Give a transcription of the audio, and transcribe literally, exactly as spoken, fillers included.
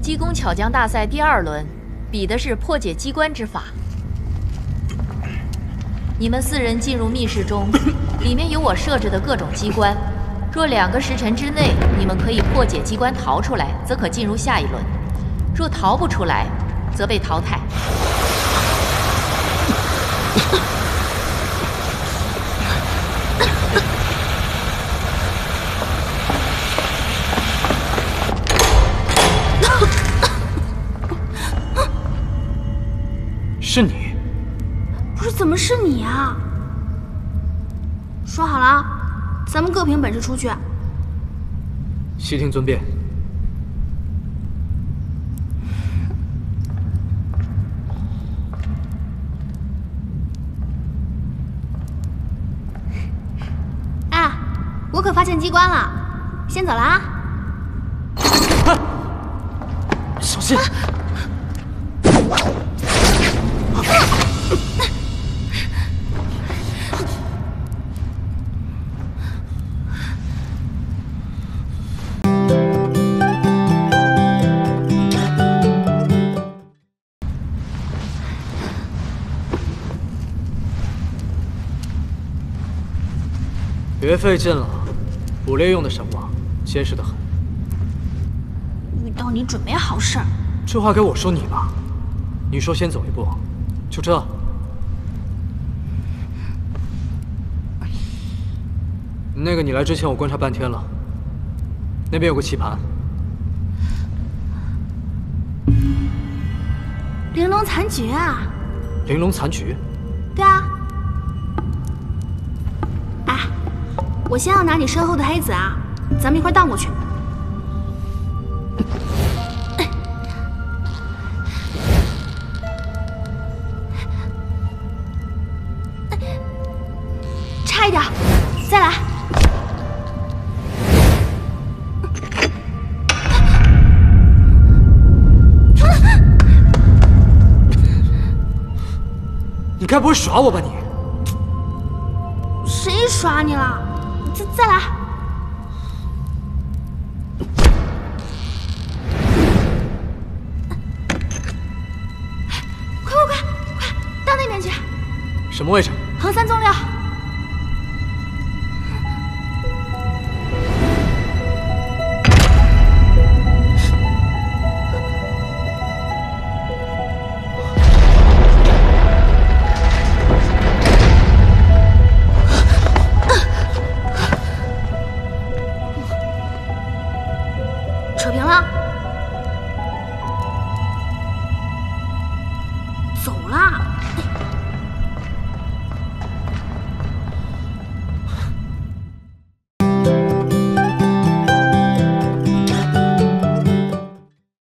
机工巧匠大赛第二轮，比的是破解机关之法。你们四人进入密室中，里面有我设置的各种机关。若两个时辰之内你们可以破解机关逃出来，则可进入下一轮；若逃不出来，则被淘汰。 是你？ 不是，怎么是你啊？说好了，咱们各凭本事出去。 悉听尊便。 哎，我可发现机关了，先走了啊！ 啊、小心！啊别费劲了，捕猎用的绳网结实得很。 遇到你准没好事儿。 这话给我说你吧，你说先走一步，就这。那个，你来之前我观察半天了，那边有个棋盘。 玲珑残局啊！ 玲珑残局？ 对啊。哎，我先要拿你身后的黑子啊，咱们一块荡过去。差一点，再来。 你该不会耍我吧你？ 谁耍你了？再再来！快快快快，到那边去！ 什么位置？ 横三纵六。扯平了，走啦！